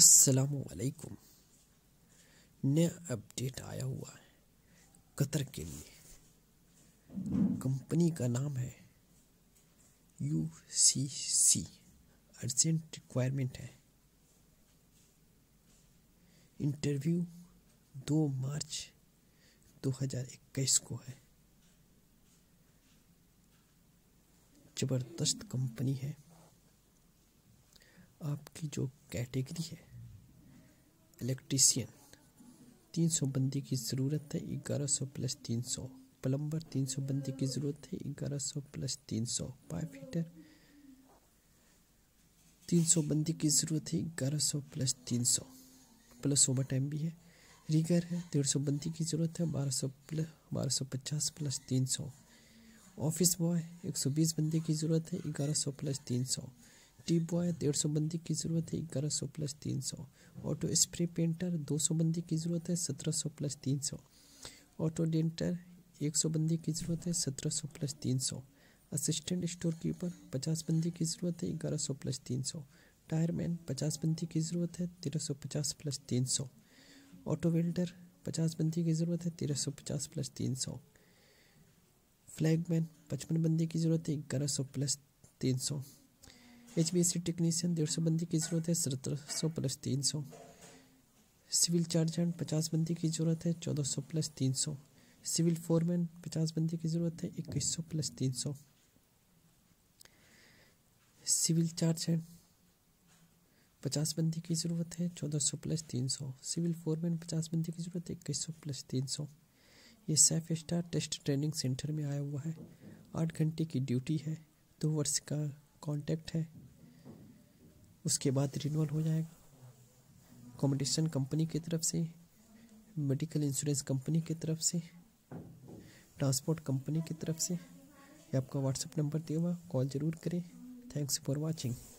अस्सलामुअलैकुम। नया अपडेट आया हुआ है कतर के लिए। कंपनी का नाम है UCC। अर्जेंट रिक्वायरमेंट है। इंटरव्यू 2 मार्च 2021 को है। ज़बरदस्त कंपनी है। आपकी जो कैटेगरी है इलेक्ट्रीशियन, 300 बंदे की ज़रूरत है, 1100 प्लस 300। प्लम्बर 300 बंदे की ज़रूरत है, 1100 प्लस 300। पाइप फिटर 300 बंदे की ज़रूरत है, 1100 प्लस 300 प्लस ओवर टाइम भी है। रीगर है 150 बंदे की ज़रूरत है, 1250 प्लस 300। ऑफिस बॉय 120 बंदे की ज़रूरत है, 1100 प्लस 300। टी बॉय 150 बंदे की ज़रूरत है, 1100 प्लस 300। ऑटो स्प्रे पेंटर 200 बंदे की ज़रूरत है, 1700 प्लस 300। ऑटो डेंटर 100 बंदे की ज़रूरत है, 1700 प्लस 300। असिस्टेंट स्टोर कीपर 50 बंदे की ज़रूरत है, 1100 प्लस 300। टायरमैन 50 बंदे की ज़रूरत है, 1350 प्लस 300। ऑटो वेल्डर 50 बंदे की ज़रूरत है, 1350 प्लस 300। फ्लैगमैन 55 बंदे की ज़रूरत है, 1100 प्लस 300। HVAC टेक्नीशियन 150 बंदे की ज़रूरत है, 1700 प्लस 300। सिविल चार्जेंट 50 बंदे की ज़रूरत है, 1400 प्लस 300। सिविल फोरमैन 50 बंदे की ज़रूरत है, 2100 प्लस 300। सिविल चार्जेंट 50 बंदे की ज़रूरत है, 1400 प्लस 300। सिविल फोरमैन 50 बंदे की ज़रूरत है, 2100 प्लस 300। ये Saif star test training centre में आया हुआ है। 8 घंटे की ड्यूटी है, 2 वर्ष का कॉन्ट्रैक्ट है, उसके बाद रिन्यूअल हो जाएगा। अकोमोडेशन कंपनी की तरफ से, मेडिकल इंश्योरेंस कंपनी की तरफ से, ट्रांसपोर्ट कंपनी की तरफ से। ये आपका व्हाट्सएप नंबर दिया हुआ, कॉल ज़रूर करें। Thanks for watching.